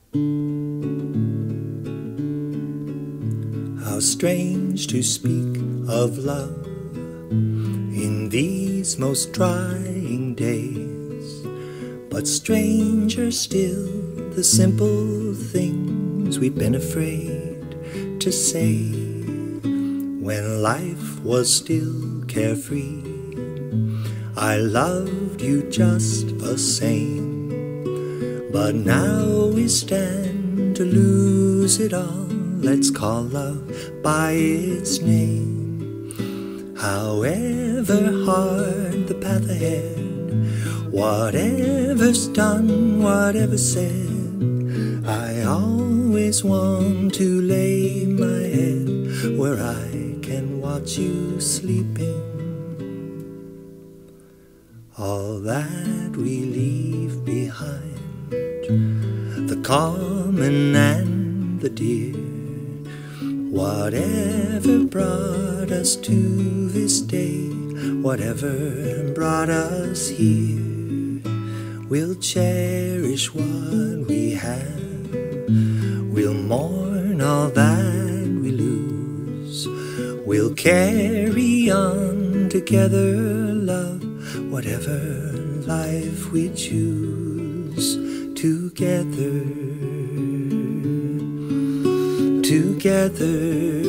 How strange to speak of love in these most trying days, but stranger still the simple things we've been afraid to say when life was still carefree. I loved you just the same, but now we stand to lose it all. Let's call love by its name. However hard the path ahead, whatever's done, whatever's said, I always want to lay my head where I can watch you sleeping. All that we leave behind, the common and the dear, whatever brought us to this day, whatever brought us here, we'll cherish what we have, we'll mourn all that we lose, we'll carry on together, love, whatever life we choose, together, together,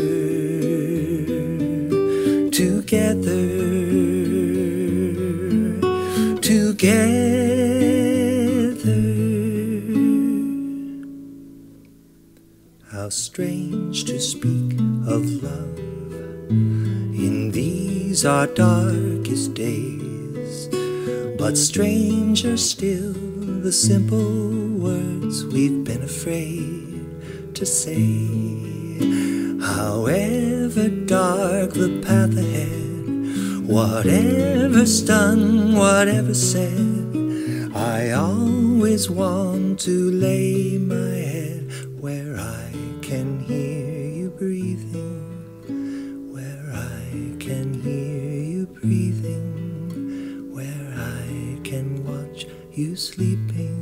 together, together. How strange to speak of love in these our darkest days, but stranger still the simple words we've been afraid to say. However dark the path ahead, whatever's done, whatever's said, I always want to lay my head where I can hear you breathing, where I can hear you breathing, where I can watch you sleeping.